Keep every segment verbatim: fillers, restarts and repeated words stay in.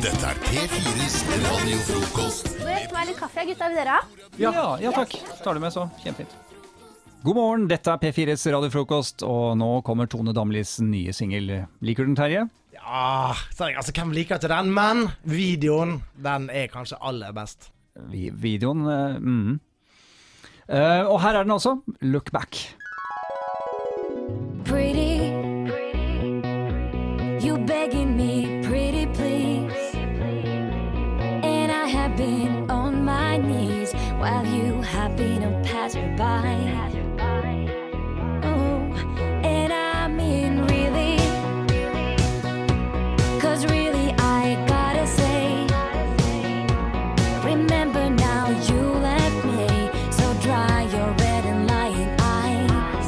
Dette er P fires radiofrokost. Vil jeg ta meg litt kaffe, gutta? Vil dere ha? Ja, ja takk. Tar du med så. Kjempefint. God morgen, dette er P fires radiofrokost, og nå kommer Tone Damlis nye single. Liker du den, Terje? Ja, sorry, altså hvem liker ikke den, men videoen, den er kanskje aller best. Vi, videoen, uh, mm. uh, og her er den også, Look Back. Pretty, you begging me, pretty please. And I have been on my knees while you have been a passerby. Oh, and I mean really, cause really I gotta say, remember now you left me, so dry your red and lying eyes.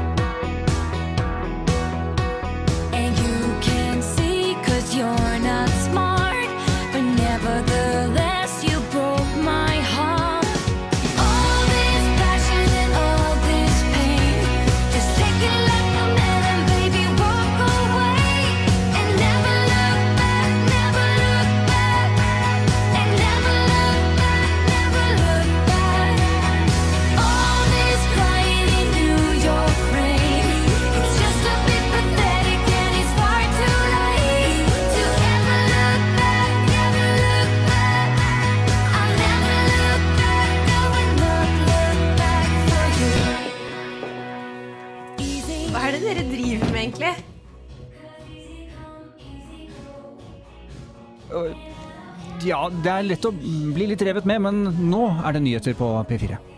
And you can see cause you're not smart, but nevertheless you broke my heart. All this passion and all this pain, just take it like a man and baby walk away. And never look back, never look back. And never look back, never look back. All this crying into your brain, it's just a bit pathetic and it's far too late to ever look back, never look back. I'll never look back, no and not look back for you. Easy. Hva er det dere driver med egentlig? Uh, ja, det er lett å bli litt revet med, men nå er det nyheter på P fire.